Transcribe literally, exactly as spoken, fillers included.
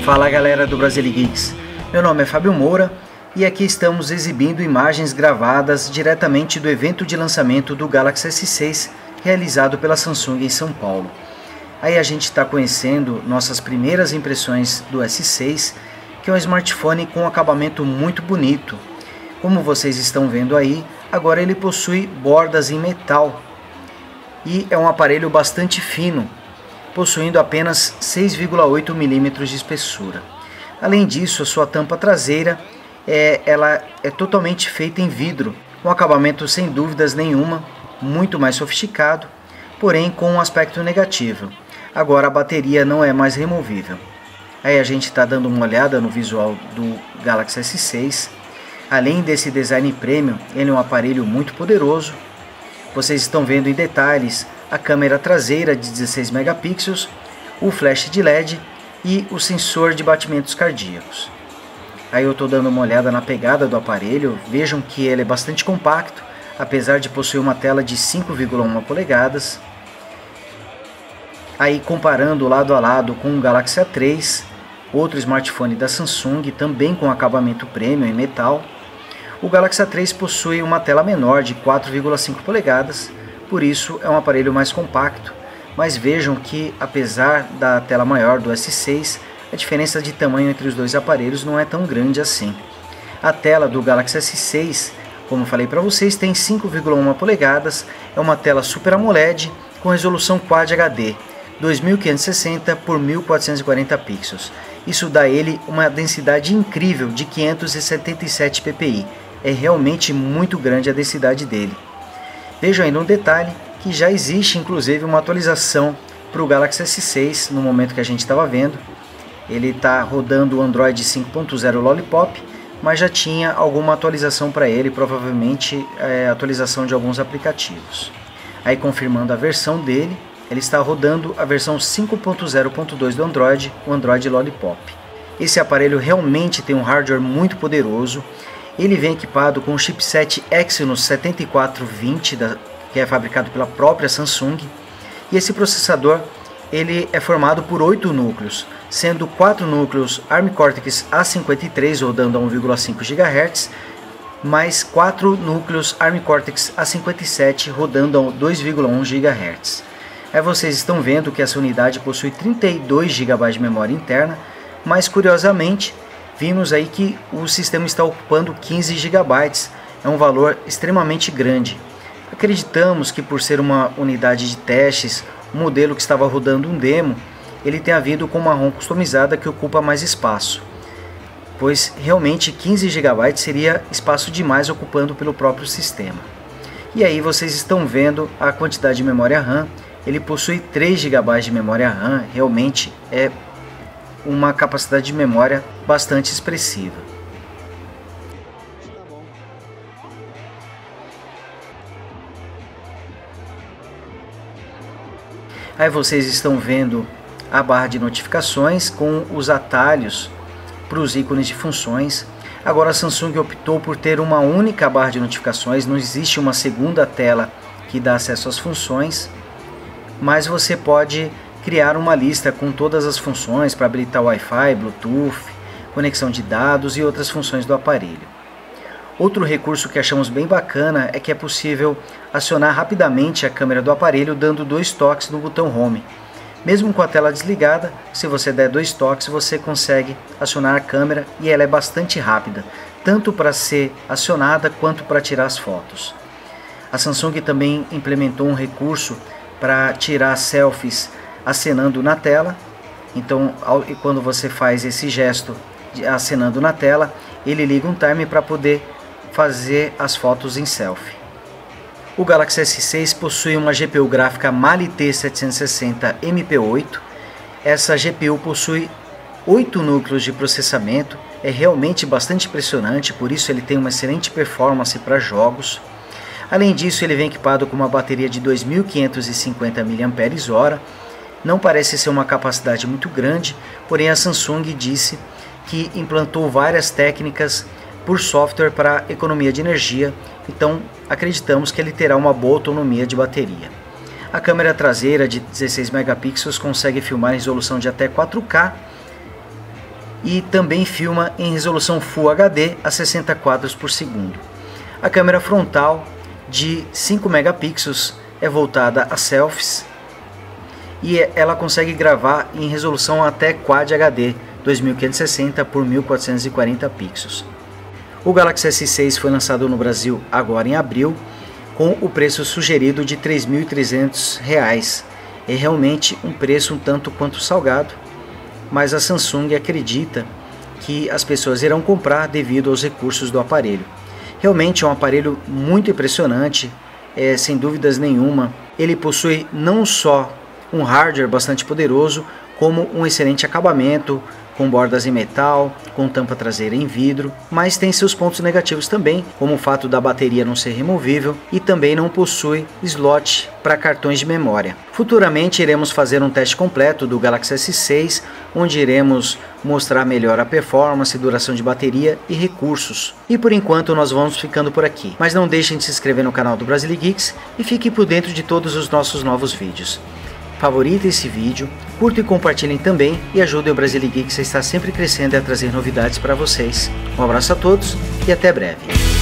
Fala galera do Brasile Geeks, meu nome é Fábio Moura e aqui estamos exibindo imagens gravadas diretamente do evento de lançamento do Galaxy S seis realizado pela Samsung em São Paulo. Aí a gente está conhecendo nossas primeiras impressões do S seis, que é um smartphone com um acabamento muito bonito. Como vocês estão vendo aí, agora ele possui bordas em metal e é um aparelho bastante fino, possuindo apenas seis vírgula oito milímetros de espessura. Além disso, a sua tampa traseira é, ela é totalmente feita em vidro, um acabamento sem dúvidas nenhuma, muito mais sofisticado, porém com um aspecto negativo. Agora a bateria não é mais removível. Aí a gente está dando uma olhada no visual do Galaxy S seis. Além desse design premium, ele é um aparelho muito poderoso. Vocês estão vendo em detalhes a câmera traseira de dezesseis megapixels, o flash de L E D e o sensor de batimentos cardíacos. Aí eu estou dando uma olhada na pegada do aparelho. Vejam que ele é bastante compacto, apesar de possuir uma tela de cinco vírgula um polegadas. Aí comparando lado a lado com o Galaxy A três, outro smartphone da Samsung, também com acabamento premium em metal, o Galaxy A três possui uma tela menor de quatro vírgula cinco polegadas, por isso é um aparelho mais compacto, mas vejam que apesar da tela maior do S seis, a diferença de tamanho entre os dois aparelhos não é tão grande assim. A tela do Galaxy S seis, como falei para vocês, tem cinco vírgula um polegadas, é uma tela Super AMOLED com resolução Quad H D, dois mil quinhentos e sessenta por mil quatrocentos e quarenta pixels. Isso dá a ele uma densidade incrível de quinhentos e setenta e sete p p i. É realmente muito grande a densidade dele. Vejam ainda um detalhe, que já existe inclusive uma atualização para o Galaxy S seis no momento que a gente estava vendo. Ele está rodando o Android cinco ponto zero Lollipop, mas já tinha alguma atualização para ele, provavelmente é, atualização de alguns aplicativos. Aí confirmando a versão dele, ele está rodando a versão cinco ponto zero ponto dois do Android, o Android Lollipop. Esse aparelho realmente tem um hardware muito poderoso. Ele vem equipado com o chipset Exynos setenta e quatro vinte, da, que é fabricado pela própria Samsung. E esse processador ele é formado por oito núcleos, sendo quatro núcleos ARM Cortex A cinquenta e três rodando a um vírgula cinco gigahertz, mais quatro núcleos ARM Cortex A cinquenta e sete rodando a dois vírgula um gigahertz. Aí vocês estão vendo que essa unidade possui trinta e dois gigabytes de memória interna, mas curiosamente vimos aí que o sistema está ocupando quinze gigabytes, é um valor extremamente grande. Acreditamos que por ser uma unidade de testes, um modelo que estava rodando um demo, ele tenha vindo com uma ROM customizada que ocupa mais espaço, pois realmente quinze gigabytes seria espaço demais ocupando pelo próprio sistema. E aí vocês estão vendo a quantidade de memória RAM. Ele possui três gigabytes de memória RAM, realmente é uma capacidade de memória bastante expressiva. Aí vocês estão vendo a barra de notificações com os atalhos para os ícones de funções. Agora a Samsung optou por ter uma única barra de notificações, não existe uma segunda tela que dá acesso às funções, mas você pode criar uma lista com todas as funções para habilitar Wi-Fi, Bluetooth, conexão de dados e outras funções do aparelho. Outro recurso que achamos bem bacana é que é possível acionar rapidamente a câmera do aparelho dando dois toques no botão Home. Mesmo com a tela desligada, se você der dois toques você consegue acionar a câmera e ela é bastante rápida, tanto para ser acionada quanto para tirar as fotos. A Samsung também implementou um recurso para tirar selfies acenando na tela. Então ao, quando você faz esse gesto de acenando na tela, ele liga um timer para poder fazer as fotos em selfie. O Galaxy S seis possui uma G P U gráfica Mali T setecentos e sessenta M P oito. Essa G P U possui oito núcleos de processamento, é realmente bastante impressionante, por isso ele tem uma excelente performance para jogos. Além disso, ele vem equipado com uma bateria de dois mil quinhentos e cinquenta miliampères-hora. Não parece ser uma capacidade muito grande, porém a Samsung disse que implantou várias técnicas por software para economia de energia, então acreditamos que ele terá uma boa autonomia de bateria. A câmera traseira de dezesseis megapixels consegue filmar em resolução de até quatro K e também filma em resolução Full H D a sessenta quadros por segundo. A câmera frontal de cinco megapixels é voltada a selfies e ela consegue gravar em resolução até Quad H D dois mil quinhentos e sessenta por mil quatrocentos e quarenta pixels. O Galaxy S seis foi lançado no Brasil agora em abril, com o preço sugerido de três mil e trezentos reais. É realmente um preço um tanto quanto salgado, mas a Samsung acredita que as pessoas irão comprar devido aos recursos do aparelho. Realmente é um aparelho muito impressionante, é, sem dúvidas nenhuma. Ele possui não só um hardware bastante poderoso, como um excelente acabamento, com bordas em metal, com tampa traseira em vidro, mas tem seus pontos negativos também, como o fato da bateria não ser removível e também não possui slot para cartões de memória. Futuramente iremos fazer um teste completo do Galaxy S seis, onde iremos mostrar melhor a performance, duração de bateria e recursos. E por enquanto nós vamos ficando por aqui, mas não deixem de se inscrever no canal do Brasilegeeks e fiquem por dentro de todos os nossos novos vídeos. Favoritem esse vídeo, curtam e compartilhem também e ajudem o Brasilegeeks a estar sempre crescendo e a trazer novidades para vocês. Um abraço a todos e até breve.